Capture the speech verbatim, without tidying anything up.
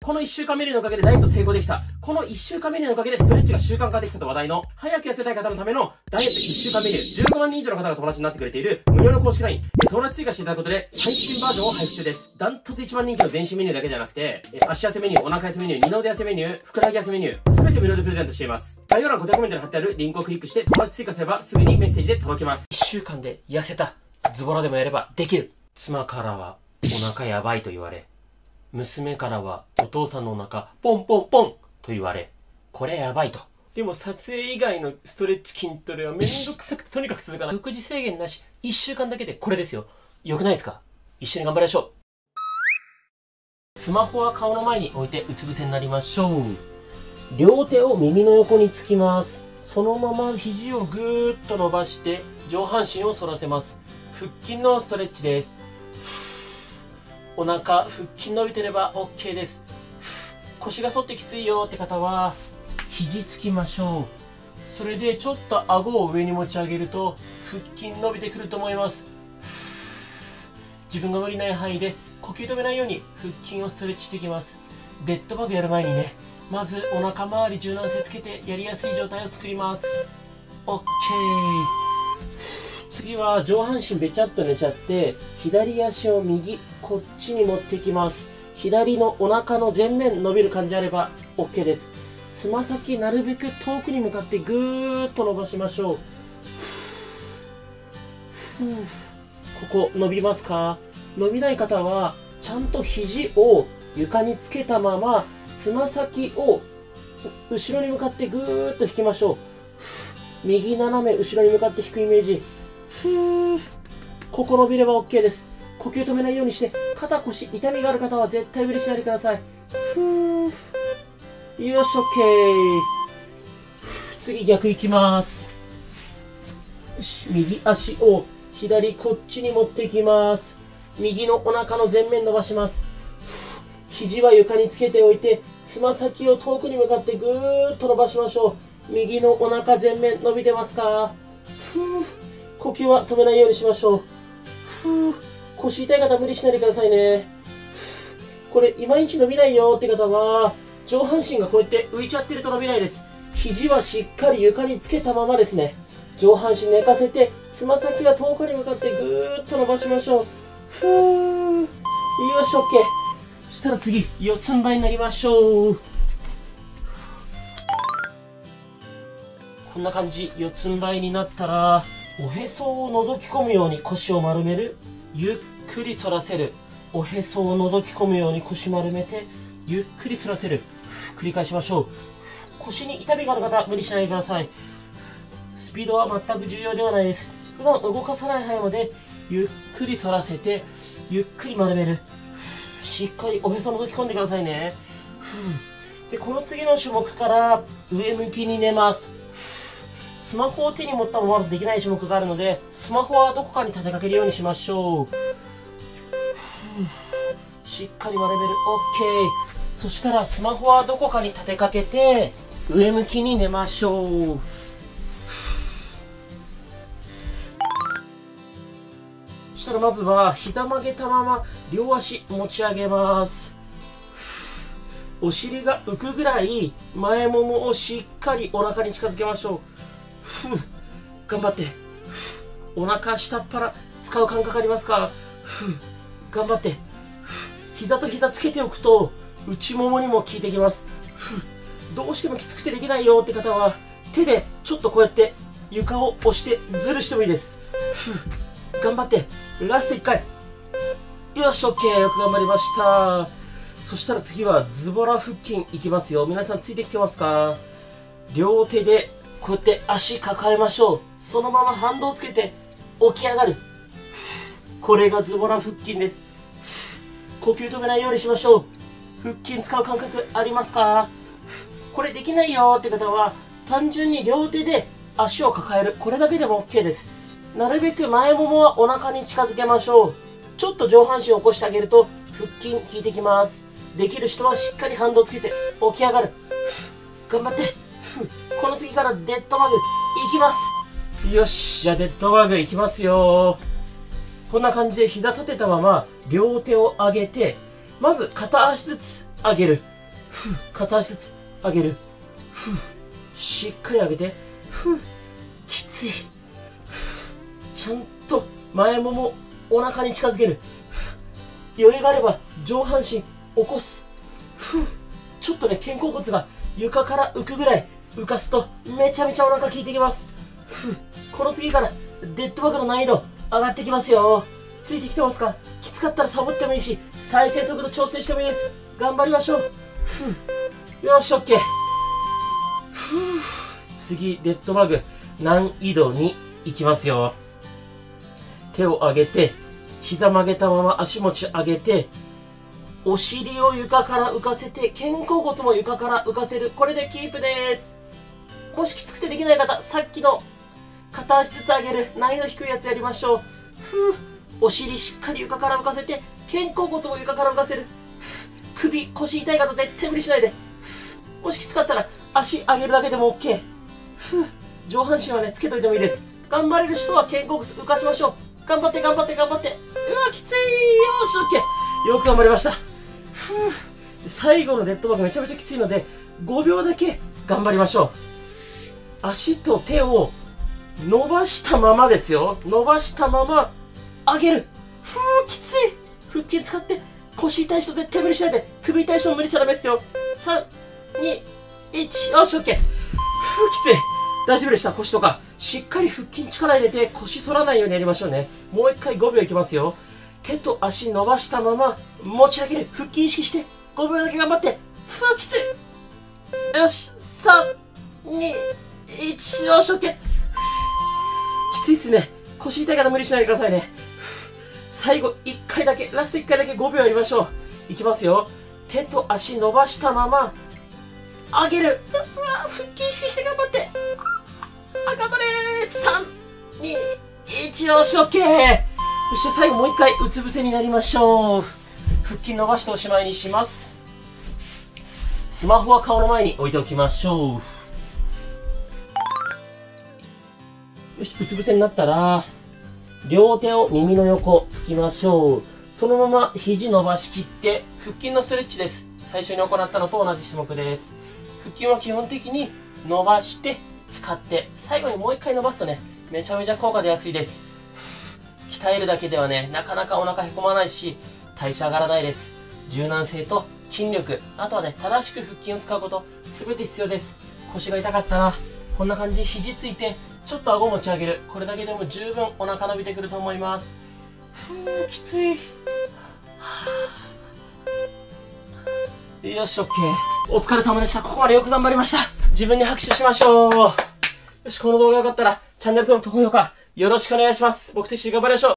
このいっしゅうかんメニューのおかげでダイエット成功できた。このいっしゅうかんメニューのおかげでストレッチが習慣化できたと話題の、早く痩せたい方のためのダイエットいっしゅうかんメニュー、じゅうごまんにん以上の方が友達になってくれている無料の公式 ライン、友達追加していただくことで最新バージョンを配布中です。ダントツ一番人気の全身メニューだけじゃなくて、足痩せメニュー、お腹痩せメニュー、二の腕痩せメニュー、ふくらはぎ痩せメニュー、すべて無料でプレゼントしています。概要欄固定コメントに貼ってあるリンクをクリックして友達追加すればすぐにメッセージで届きます。いっしゅうかんで痩せた。ズボラでもやればできる。妻からはお腹やばいと言われ、娘からはお父さんのお腹ポンポンポンと言われ、これやばいと。でも撮影以外のストレッチ筋トレはめんどくさくてとにかく続かない。食事制限なし、いっしゅうかんだけでこれですよ。よくないですか？一緒に頑張りましょう。スマホは顔の前に置いてうつ伏せになりましょう。両手を耳の横につきます。そのまま肘をぐーっと伸ばして上半身を反らせます。腹筋のストレッチです。お腹、腹筋伸びてれば OK です。腰が反ってきついよって方は肘つきましょう。それでちょっと顎を上に持ち上げると腹筋伸びてくると思います。自分が無理ない範囲で呼吸止めないように腹筋をストレッチしていきます。デッドバグやる前にね、まずお腹周り柔軟性つけてやりやすい状態を作ります。 OK。 次は上半身べちゃっと寝ちゃって左足を右こっちに持ってきます。左のお腹の前面伸びる感じあれば OK です。つま先なるべく遠くに向かってぐーっと伸ばしましょう。ここ伸びますか？伸びない方はちゃんと肘を床につけたままつま先を後ろに向かってぐーっと引きましょう。右斜め後ろに向かって引くイメージ。ふー、ここ伸びれば OK です。呼吸止めないようにして、肩腰痛みがある方は絶対無理しないでください。ふー、よし OK。 次逆いきます。よし、右足を左こっちに持ってきます。右のお腹の前面伸ばします。肘は床につけておいてつま先を遠くに向かってぐーっと伸ばしましょう。右のお腹前面伸びてますか？ふー、呼吸は止めないようにしましょう。ふー、腰痛い方無理しないでくださいね。これいまいち伸びないよって方は上半身がこうやって浮いちゃってると伸びないです。肘はしっかり床につけたままですね。上半身寝かせてつま先は遠くに向かってぐーっと伸ばしましょう。ふー、よし OK。 そしたら次四つん這いになりましょう。こんな感じ。四つん這いになったらおへそを覗き込むように腰を丸める。ゆっくり反らせる。おへそを覗き込むように腰丸めてゆっくり反らせる。繰り返しましょう。腰に痛みがある方無理しないでください。スピードは全く重要ではないです。普段動かさない範囲までゆっくり反らせてゆっくり丸める。しっかりおへそ覗き込んでくださいね。でこの次の種目から上向きに寝ます。スマホを手に持ったままできない種目があるのでスマホはどこかに立てかけるようにしましょう。しっかり丸める。 OK。 そしたらスマホはどこかに立てかけて上向きに寝ましょう。そしたらまずは膝曲げたまま両足持ち上げます。お尻が浮くぐらい前ももをしっかりお腹に近づけましょう。ふう、頑張って。お腹下っ腹使う感覚ありますか？ふう、頑張って。膝と膝つけておくと内ももにも効いてきます。ふう、どうしてもきつくてできないよって方は手でちょっとこうやって床を押してズルしてもいいです。ふう、頑張って。ラストいっかい。よし OK。 よく頑張りました。そしたら次はズボラ腹筋いきますよ。皆さんついてきてますか？両手でこうやって足抱えましょう。そのまま反動つけて起き上がる。これがズボラ腹筋です。呼吸止めないようにしましょう。腹筋使う感覚ありますか？これできないよって方は単純に両手で足を抱える。これだけでも OK です。なるべく前ももはお腹に近づけましょう。ちょっと上半身を起こしてあげると腹筋効いてきます。できる人はしっかり反動つけて起き上がる。頑張って。この次からデッドバグいきます。よし、じゃあデッドバグいきますよ。こんな感じで膝立てたまま両手を上げて、まず片足ずつ上げる。 ふう、片足ずつ上げる。ふう、しっかり上げて。ふう、きつい。ふう、ちゃんと前ももお腹に近づける。ふう、余裕があれば上半身起こす。ふう、ちょっとね、肩甲骨が床から浮くぐらい浮かすとめちゃめちゃお腹効いてきます。ふう、この次からデッドバグの難易度上がってきますよ。ついてきてますか？きつかったらサボってもいいし、再生速度調整してもいいです。頑張りましょう。ふう、よし、オッケー。ふう、次、デッドバグ難易度に行きますよ。手を上げて、膝曲げたまま足持ち上げて、お尻を床から浮かせて、肩甲骨も床から浮かせる。これでキープです。もしきつくてできない方、さっきの片足ずつ上げる難易度低いやつやりましょう。ふう、お尻しっかり床から浮かせて、肩甲骨も床から浮かせる。ふう、首、腰痛い方絶対無理しないで。ふう、もしきつかったら足上げるだけでも OK。ふう、上半身はね、つけといてもいいです。頑張れる人は肩甲骨浮かしましょう。頑張って頑張って頑張って。うわ、きつい。よーし、OK。よく頑張りました。ふう、最後のデッドバグめちゃめちゃきついので、ごびょうだけ頑張りましょう。足と手を伸ばしたままですよ。伸ばしたまま上げる。ふう、きつい。腹筋使って腰痛い人絶対無理しないで。首痛い人も無理しちゃダメですよ。さん、に、いち、よし、OK。ふう、きつい。大丈夫でした。腰とかしっかり腹筋力入れて腰反らないようにやりましょうね。もう一回ごびょういきますよ。手と足伸ばしたまま持ち上げる。腹筋意識してごびょうだけ頑張って。ふう、きつい。よし、さん、に、いち、よし、OK。きついっすね。腰痛いから無理しないでくださいね。最後いっかいだけ、ラストいっかいだけごびょうやりましょう。いきますよ。手と足伸ばしたまま上げる。うわ、腹筋意識して頑張って。あ、頑張れー。さん、に、いち、よし、OK。よし、最後もういっかいうつ伏せになりましょう。腹筋伸ばしておしまいにします。スマホは顔の前に置いておきましょう。よし、うつ伏せになったら、両手を耳の横つきましょう。そのまま肘伸ばしきって、腹筋のストレッチです。最初に行ったのと同じ種目です。腹筋は基本的に伸ばして、使って、最後にもう一回伸ばすとね、めちゃめちゃ効果出やすいです。鍛えるだけではね、なかなかお腹へこまないし、代謝上がらないです。柔軟性と筋力、あとはね、正しく腹筋を使うこと、すべて必要です。腰が痛かったら、こんな感じで肘ついて、ちょっと顎持ち上げる。これだけでも十分お腹伸びてくると思います。ふぅ、きつい。よし、OK。お疲れ様でした。ここまでよく頑張りました。自分に拍手しましょう。よし、この動画が良かったら、チャンネル登録と高評価、よろしくお願いします。僕と一緒に頑張りましょう。